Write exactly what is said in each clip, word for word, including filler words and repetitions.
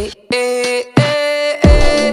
eh, eh, eh, eh.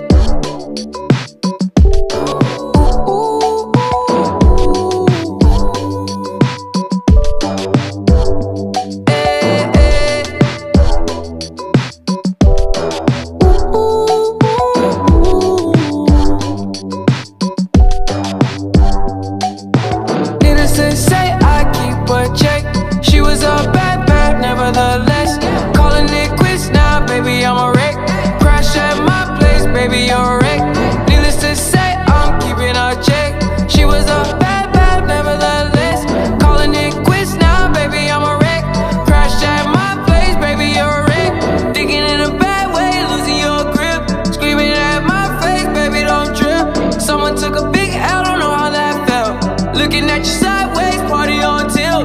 Needless to say, I keep a check. She was a bad, bad, nevertheless. Calling it quits now, baby, I'm a wreck. Crash at my place, baby, you're a wreck. Needless to say, I'm keeping a check. She was a bad, bad, nevertheless. Calling it quits now, baby, I'm a wreck. Crash at my place, baby, you're a wreck. Thinking in a bad way, losing your grip. Screaming at my face, baby, don't trip. Someone took a big L, don't know how that felt. Looking at you sideways, party on tilt.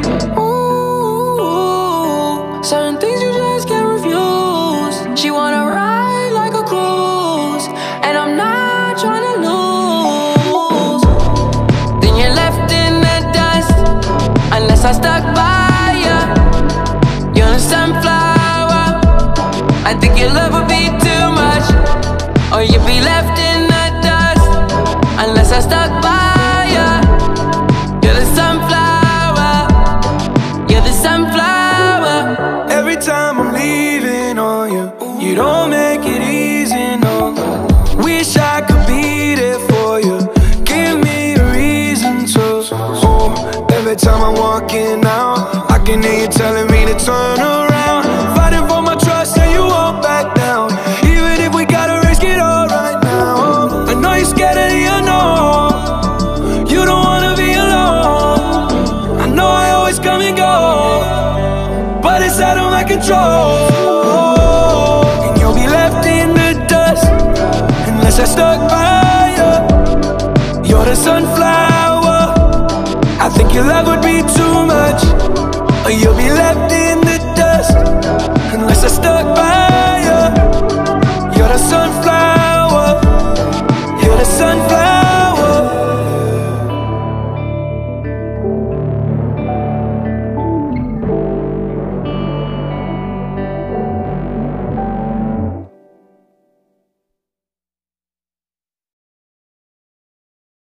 Ooh, certain things you just can't refuse. She wanna ride like a cruise, and I'm not trying to lose. Then you're left in the dust, unless I stuck by ya. You're a sunflower. I think your love would be too much, or you'd be left in the dust, unless I stuck by ya. You're the sunflower. You're the sunflower. Every time I'm leaving on you, you don't make it easy, no. Wish I could be there for you. Give me a reason to. Oh, every time I'm walking out, I can hear you telling me to turn around. Fighting for my trust and you won't back down. Even if we gotta risk it all right now. I know you're scared of the unknown. You don't wanna be alone. I know I always come and go, but it's out of my control. And you'll be left in the dust, unless I stuck by you. You're the sunflower. I think your love would